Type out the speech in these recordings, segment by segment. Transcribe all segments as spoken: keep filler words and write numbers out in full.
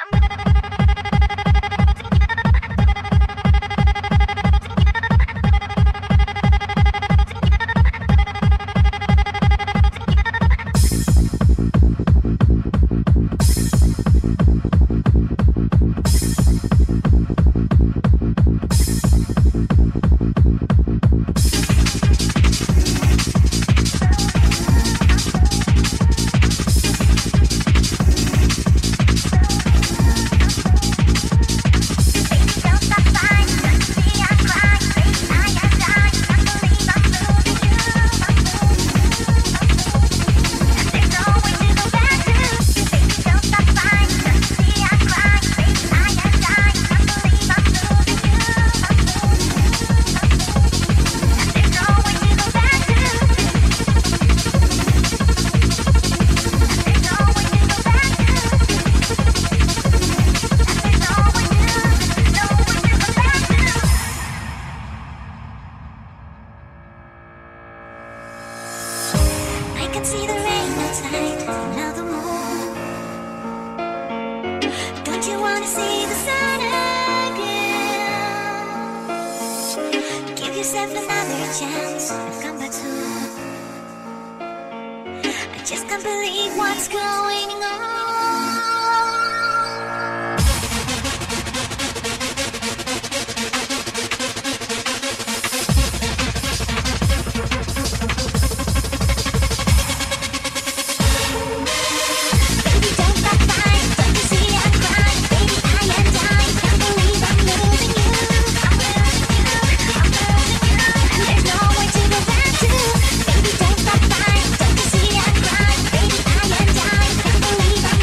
Baby, don't stop, don't you see I'm crying? Baby, I am dying, can't believe I'm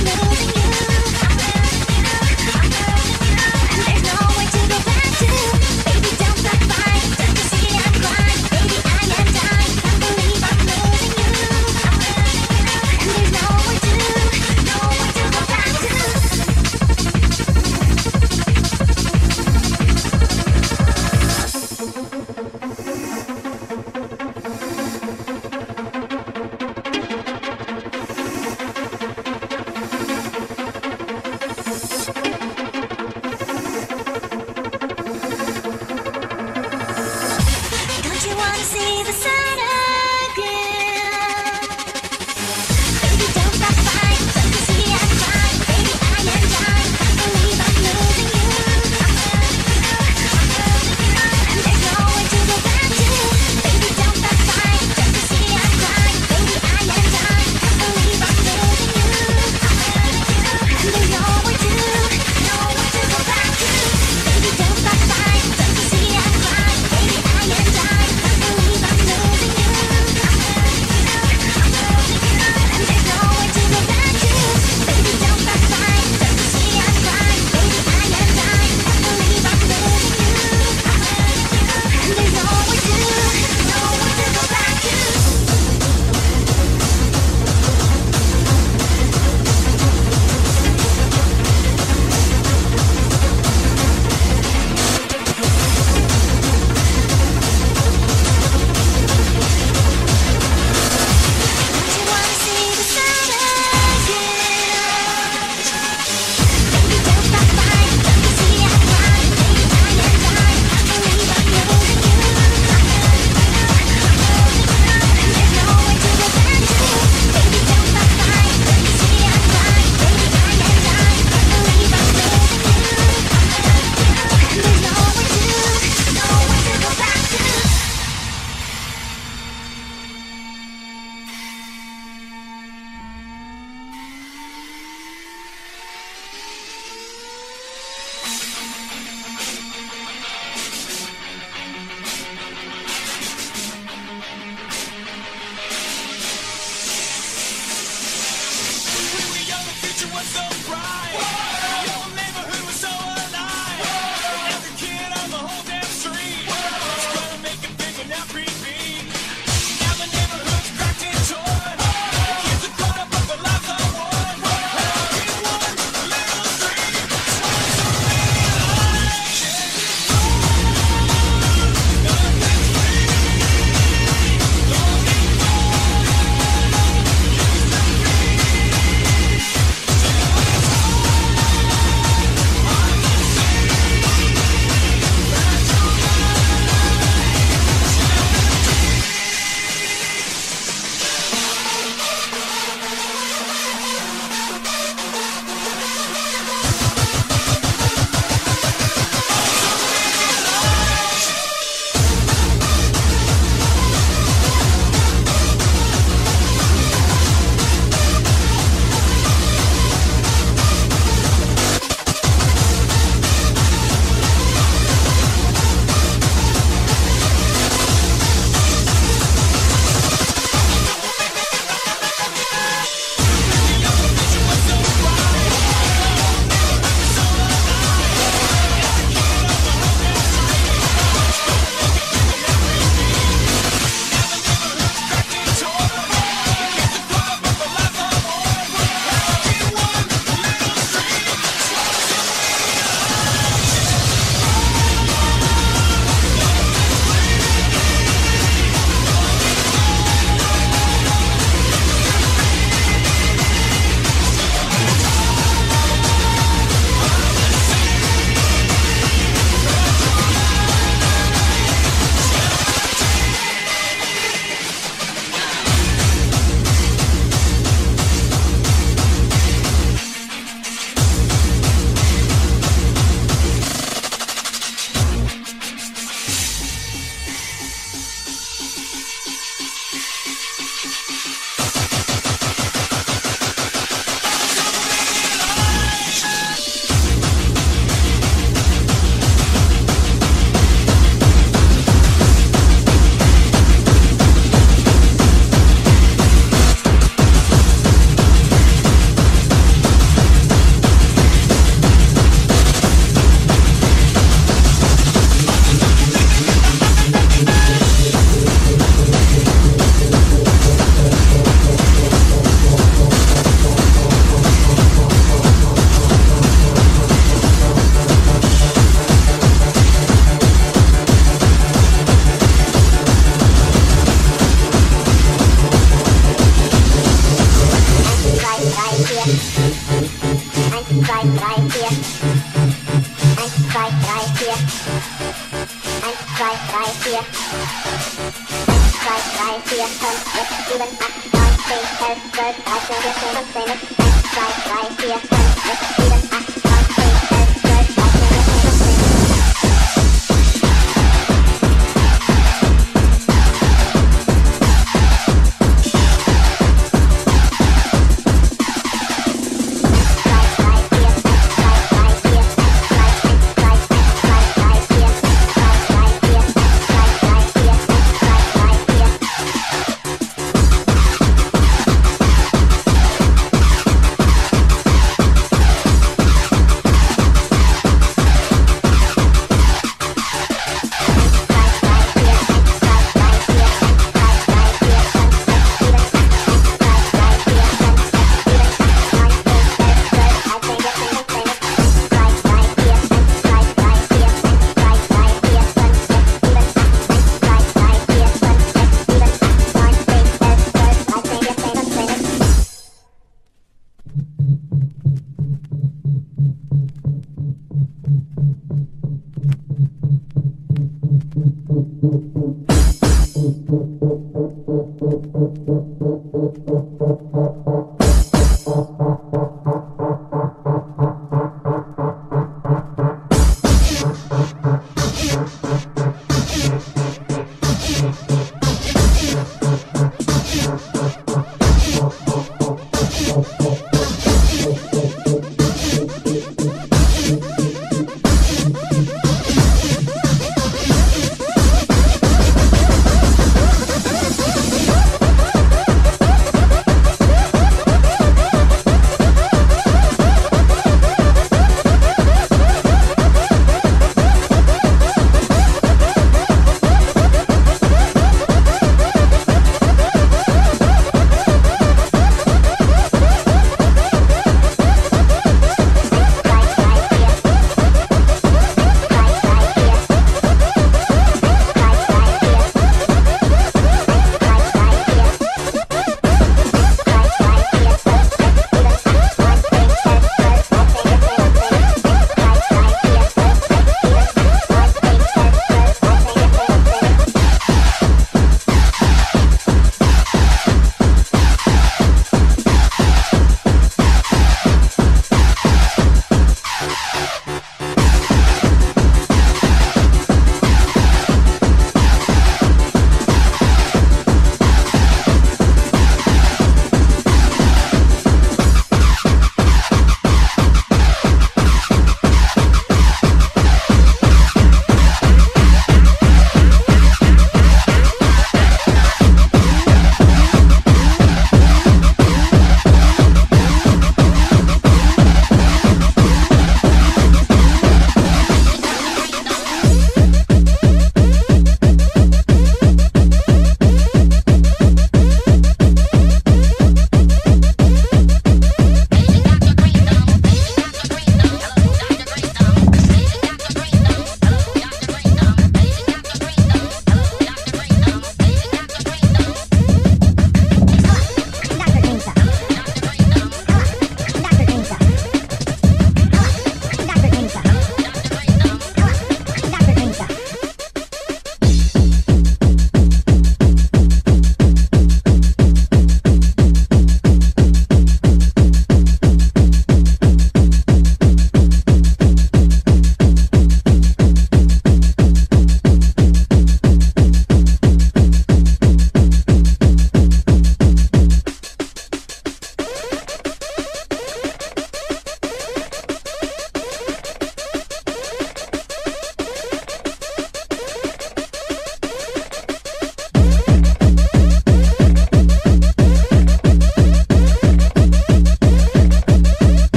drei, vier. Eins, zwei, drei, vier. Eins, zwei, drei, vier. Eins, zwei, drei, vier, fünf, sechs, sieben, acht, neun, zehn, elf, zwölf, dreizehn, vierzehn, fünfzehn, eins, zwei, drei, vier, fünf, sechs, sieben, acht, neun, zehn, elf, zwölf, dreizehn, vierzehn, fünfzehn.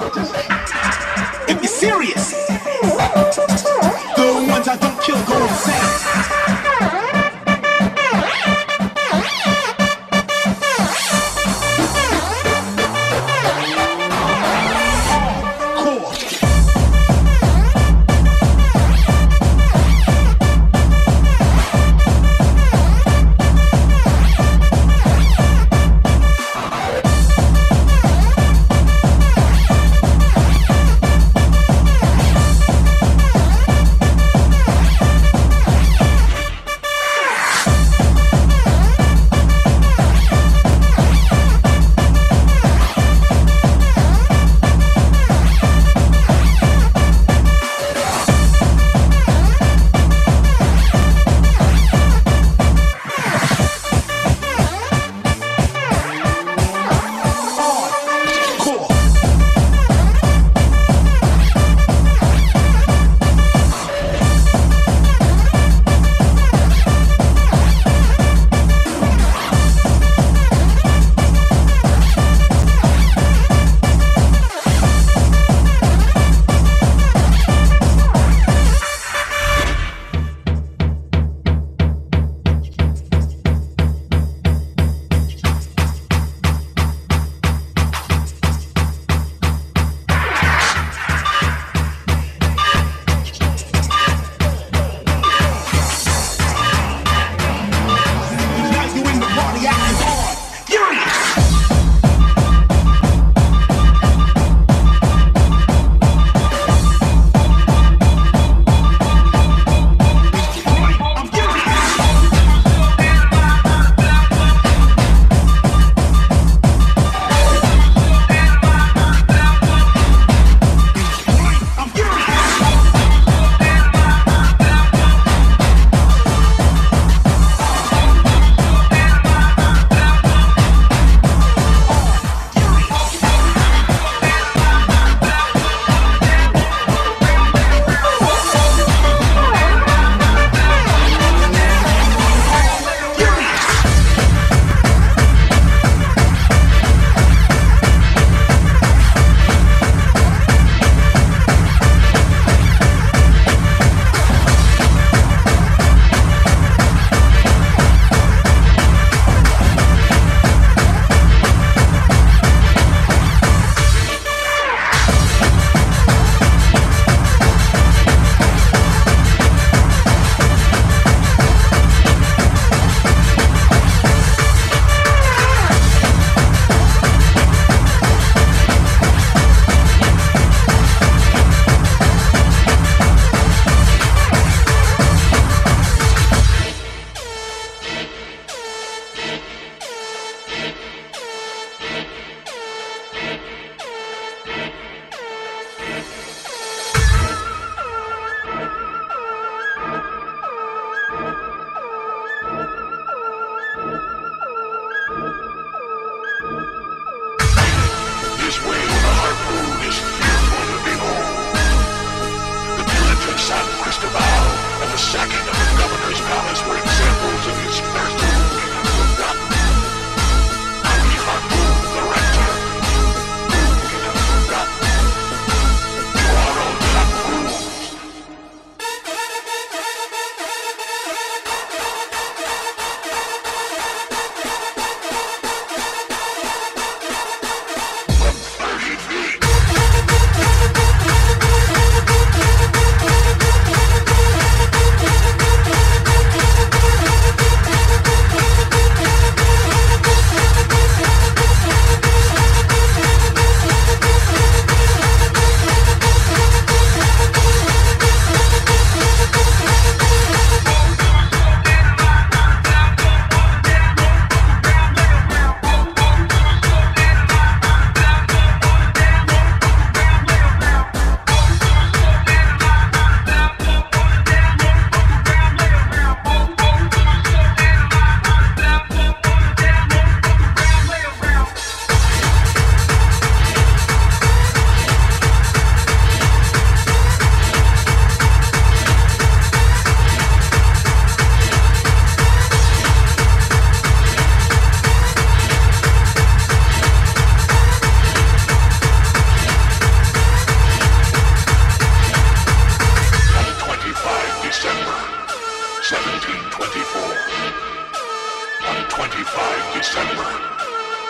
If you're serious, the ones I don't kill go insane.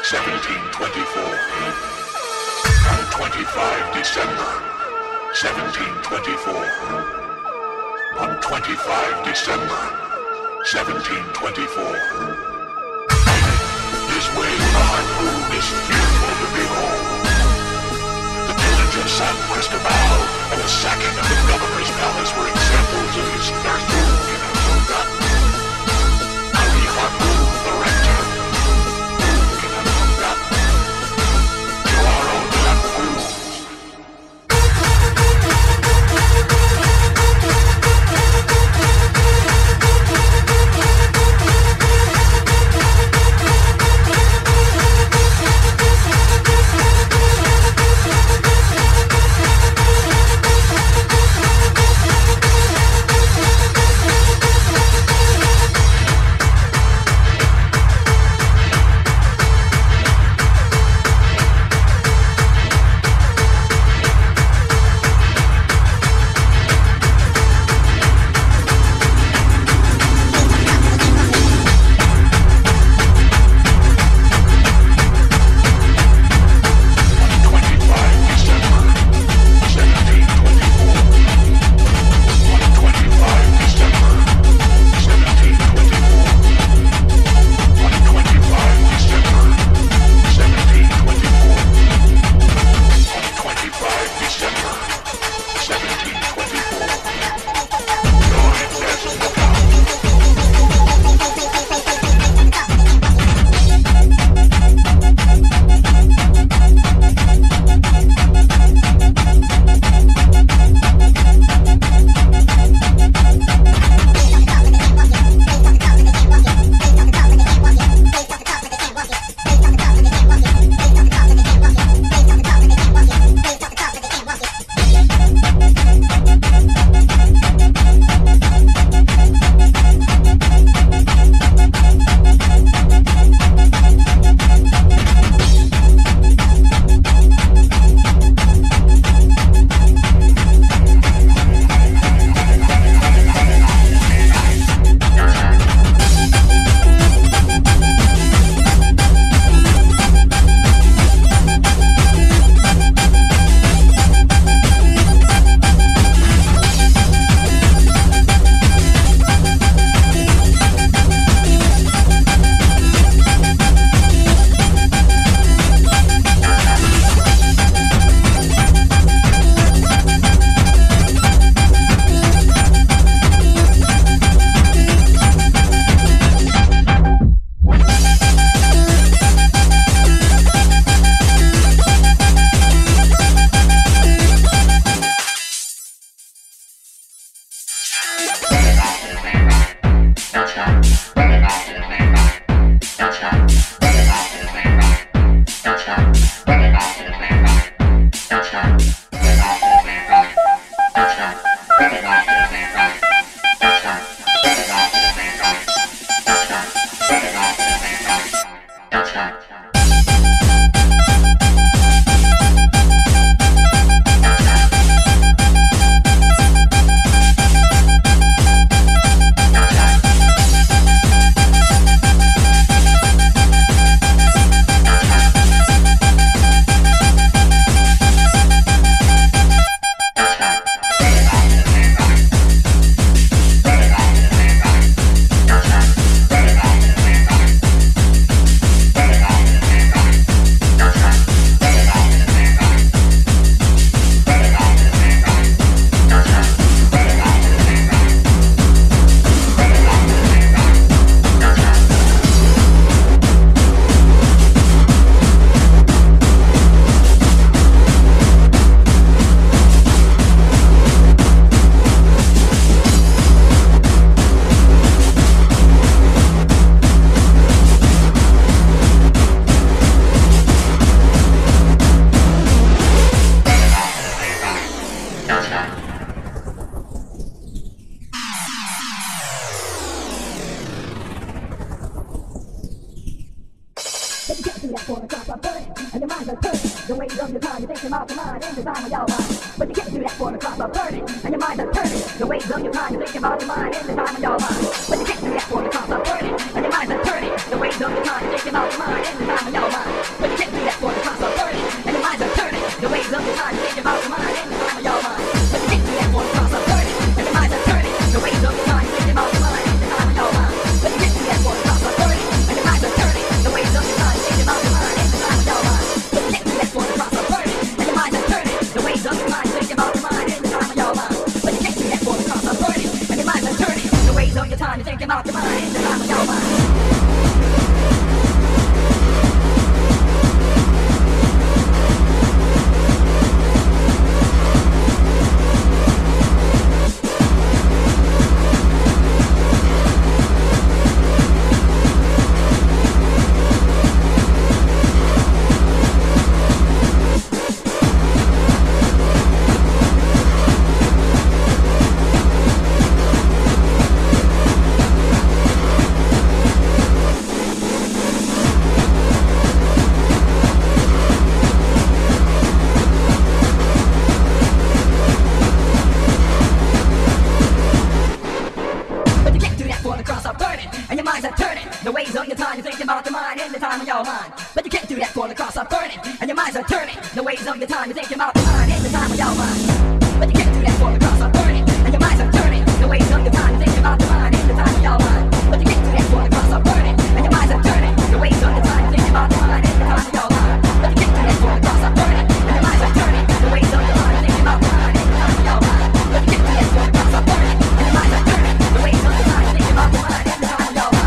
seventeen twenty-four. On twenty-five December, seventeen twenty-four. On twenty-five December, seventeen twenty-four. This way to the high moon is fearful to behold. The pillage of San Cristobal and the sacking of the governor's palace were examples of his third move in Amunga. Ali Haku, the rector, moved in Amunga. You are only a fool. The waves of your time, you're thinking about your mind in the time of your mind. But you can't do that for the cross of burning, and your mind's turning. The waves of your time, you're thinking about your mind in the time of your mind. But you can't do that for the cross of burning, and your mind's turning. The waves of your time, you're thinking about your mind in the time of your mind. But you can't do that for the cross of burning, and your mind's turning. The waves of your time, you're thinking about your mind in the time of your mind. But you can't do that for the cross of burning, and your mind's turning. The waves of your time, you're thinking about your mind in the time of your mind. But you can't do that for the cross of burning, and your mind's turning. The waves of your time, you're thinking about your mind in the time of your mind. But you can't do that for the cross of burning, and your mind's turning. The waves of your time, thinking about your mind in the time of your mind. But you can't do that for the cross of burning, and your mind's turning. The waves of your time, you're thinking about your mind in the time of your mind. The waves of your time, you're thinking about your mind in the time of your mind. But you can't do that for the cross of burning, and your minds are turning. The waves of your time, you're thinking about your mind in the time of your mind. But you can't do that for the cross of burning, and your minds are turning. The waves of your time, you're thinking about your mind in the time of your mind. But you can't do that for the cross of burning, and your minds are turning. The waves of your time, you're thinking about your mind in the time of your mind. But you can't do that for the cross of burning, and your minds are turning. The waves of your time, you're thinking about your mind in the time of your mind. But you can't do that for the cross of burning, and your minds are turning. The waves of your time, you're thinking about your mind in the time of your mind.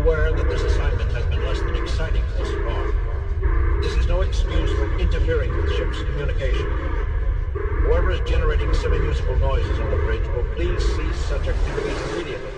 aware that this assignment has been less than exciting thus far. This is no excuse for interfering with the ship's communication. Whoever is generating semi-musical noises on the bridge will please cease such activities immediately.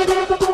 Thank you.